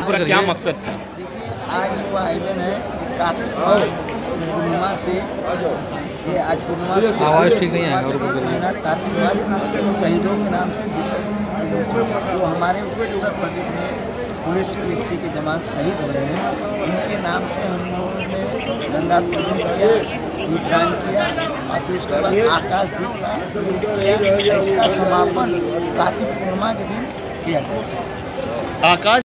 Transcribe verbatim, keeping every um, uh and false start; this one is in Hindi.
पूरा क्या मकसद था? देखिए, आज वो आयोजन है कि कार्तिक मास पूर्णिमा से, ये आज पूर्णिमा से आवाज़ ठीक नहीं है और महीना कार्तिक मास शहीदों के नाम से जो हमारे उत्तर प्रदेश में पुलिस पीएससी के जवान शहीद हो रहे हैं, उनके नाम से हम लोगों ने गंगा पूजन किया, दीपदान किया और फिर उसके बाद आकाश दीप का किया। इसका समापन कार्तिक पूर्णिमा के दिन किया जाएगा। आकाश